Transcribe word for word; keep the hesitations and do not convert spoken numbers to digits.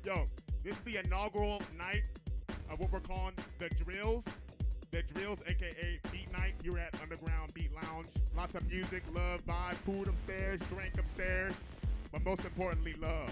Yo, this is the inaugural night of what we're calling the drills. The drills, aka beat night, here at Underground Beat Lounge. Lots of music, love, vibe, food upstairs, drink upstairs, but most importantly, love.